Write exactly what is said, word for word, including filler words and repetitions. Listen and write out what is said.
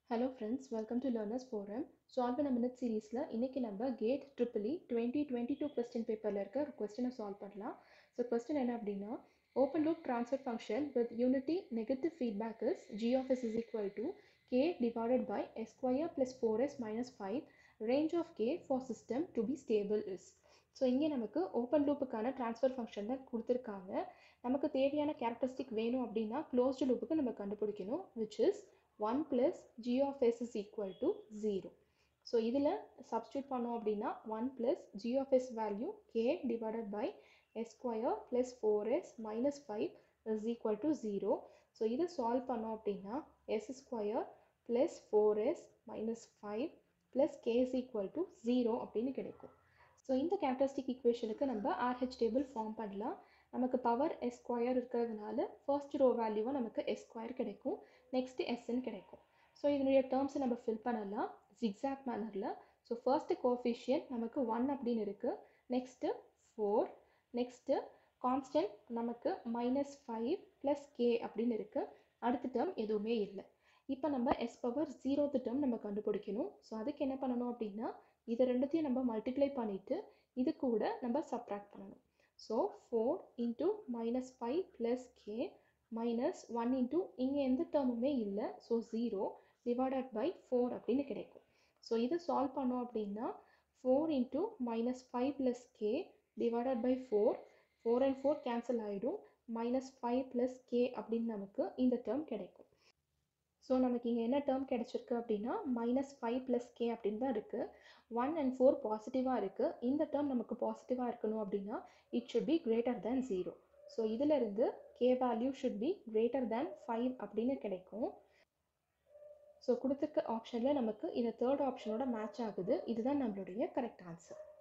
Hello friends, welcome to Learners Forum. Solve in a Minute சீரீஸில் இன்னைக்கு நம்ம GATE triple twenty twenty two question பேப்பரில் இருக்க ஒரு கொஸ்டினை சால்வ் பண்ணலாம். ஸோ கொஸ்டின் என்ன அப்படின்னா, open loop transfer function with unity negative feedback is g of s is equal to k divided by s square plus four s minus five. Range of k for system to be stable is. So இங்கே நமக்கு open லூப்புக்கான transfer function தான் கொடுத்துருக்காங்க. நமக்கு தேவையான characteristic வேணும் அப்படின்னா closed லூப்புக்கு நம்ம கண்டுபிடிக்கணும், which is one plus g of s is equal to zero. So இதில் substitute பண்ணோம் அப்படின்னா one plus g of s value k divided by s square plus four s minus five is equal to zero. So இதை solve பண்ணோம் அப்படின்னா s square plus four s minus five plus k is equal to zero அப்படின்னு கிடைக்கும். So இந்த characteristic ஈக்குவேஷனுக்கு நம்ம R H table form பண்ணலாம். நமக்கு power s square இருக்கிறதுனால ஃபர்ஸ்ட் ரோ வேல்யூவாக நமக்கு s ஸ்கொயர் கிடைக்கும், நெக்ஸ்ட்டு எஸ்ன்னு கிடைக்கும். ஸோ இதனுடைய டேர்ம்ஸை நம்ம ஃபில் பண்ணலாம் ஜிக்ஸாக் மேனரில். ஸோ ஃபர்ஸ்ட் கோஎஃபிஷியன்ட் நமக்கு ஒன் அப்படின்னு இருக்குது, நெக்ஸ்ட்டு ஃபோர், நெக்ஸ்ட்டு கான்ஸ்டன்ட் நமக்கு மைனஸ் ஃபைவ் ப்ளஸ் கே அப்படின்னு இருக்குது. அடுத்த டேர்ம் எதுவுமே இல்லை. இப்போ நம்ம எஸ் பவர் ஜீரோத்து டேர்ம் நம்ம கண்டுபிடிக்கணும். ஸோ அதுக்கு என்ன பண்ணணும் அப்படின்னா, இதை ரெண்டுத்தையும் நம்ம மல்டிப்ளை பண்ணிவிட்டு இது கூட நம்ம சப்ராக்ட் பண்ணணும். So four into minus five plus k minus one into இங்கே எந்த டேர்முமே இல்லை, so zero divided by four அப்படின்னு கிடைக்கும். ஸோ இதை சால்வ் பண்ணோம் அப்படின்னா four into minus five plus k divided by four, four and four cancel ஆகிடும், மைனஸ் ஃபைவ் ப்ளஸ் கே அப்படின்னு நமக்கு இந்த டேர்ம் கிடைக்கும். ஸோ நமக்கு இங்கே என்ன டேர்ம் கிடைச்சிருக்கு அப்படின்னா மைனஸ் ஃபைவ் ப்ளஸ் கே அப்படின்னு தான் இருக்குது. ஒன் அண்ட் ஃபோர் பாசிட்டிவாக இருக்குது. இந்த டேர்ம் நமக்கு பாசிட்டிவாக இருக்கணும் அப்படின்னா it should be greater than zero. So இதிலிருந்து k value should be greater than five அப்படின்னு கிடைக்கும். ஸோ கொடுத்துருக்க ஆப்ஷனில் நமக்கு இந்த தேர்ட் ஆப்ஷனோட மேட்ச் ஆகுது. இதுதான் நம்மளுடைய கரெக்ட் ஆன்சர்.